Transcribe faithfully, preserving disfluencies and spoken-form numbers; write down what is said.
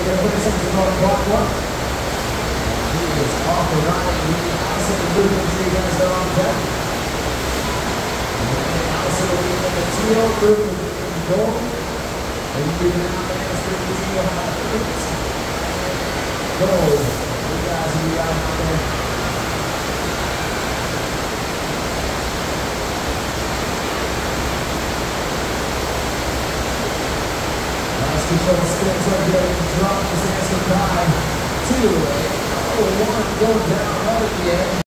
gonna put something called aqua. He is off and running. He also moving three guys are on deck. And also we have the teal group in gold. And you can now manage to the teal high groups. Gold. You guys will be out there. Control spins up there to drop this answer by two. Oh, one, go down right at the end.